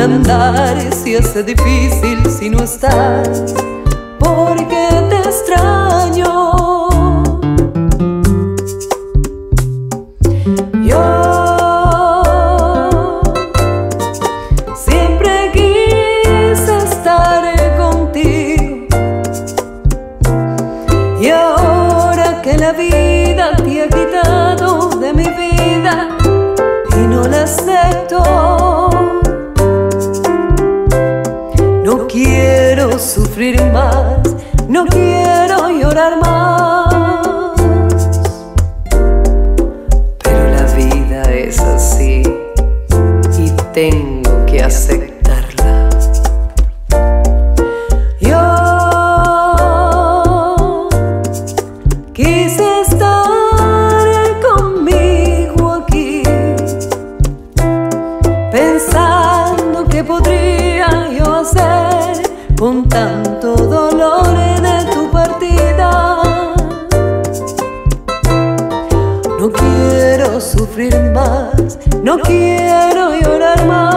andar se hace difícil si no estás, porque te extraño. Yo siempre quise estar contigo, y ahora que la vida te ha quitado de mi vida y no la acepto, no quiero sufrir más, no quiero llorar más, pero la vida es así y tengo que aceptarla. Yo quise estar conmigo aquí, pensando que podría yo hacer con tanto dolor de tu partida. No quiero sufrir más, no quiero llorar más,